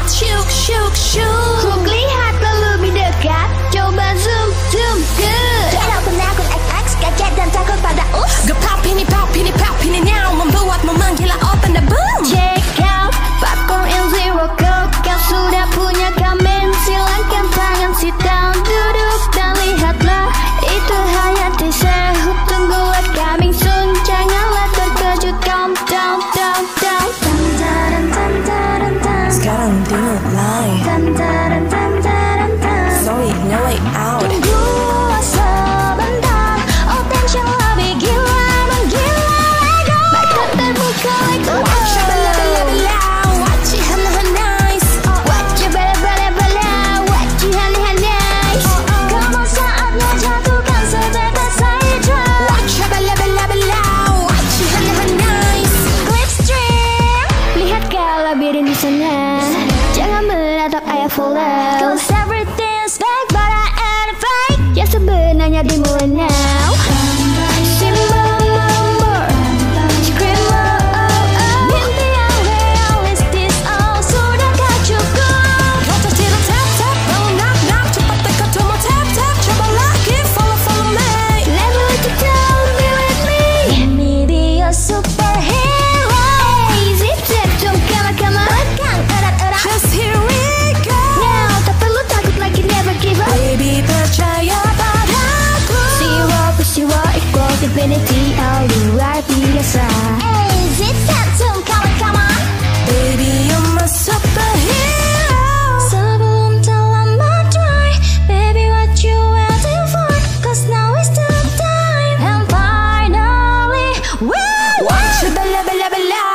Syuk, syuk, syuk. Ku lihat lebih dekat, coba zoom, zoom, good. Jangan pernah akun XX, kaget dan takut pada ups. Gepap ini, pop ini, pop ini now, membuatmu menggila, open the boom. Check out popcorn and zero coke. Kau sudah punya kamen, silakan tangan sit down, duduk dan lihatlah. Itu hanya teaser, tunggu what coming soon. Janganlah terkejut, calm down, down, down. Sekarang tengok live. Sorry, no way out. Tunggu sebentar, oh tension lebih gila, menggila ego. Mata terbuka like Watch it, bella, bella, bella. Watch it, hana, hana, nice. Watch it, bala, bala, bala. Watch it, honey, honey, nice. Kamu saatnya jatuhkan sejagat saya drum. Watch it, bella, bella, bella. Watch it, hana, hana, nice. Clipstream, lihat kau labirin di sana. Jangan menatap ayah follow. Cause everything's fake but I ain't fake. Yang sebenarnya dimulai now. Simmer, scream mimpi yang realistis, oh sudahkah cukup? Kau tertidur tap tap, bangun knock knock, cepat tekan tombol tap tap, coba lagi follow follow me. Never let you down, be with me. Let me be your superhero. Hey, zip zip, jom come on. Tekan erat-erat. Just here we go. Now tak perlu takut lagi, never give up. Baby percaya padaku. Zero equals infinity, oh luar biasa. Hey, zip zap zoom, come on. Baby you're my superhero. Sebelum terlambat dry, baby what you waiting for? Cause now is the time. And finally, Watch it, bella, bella, bella.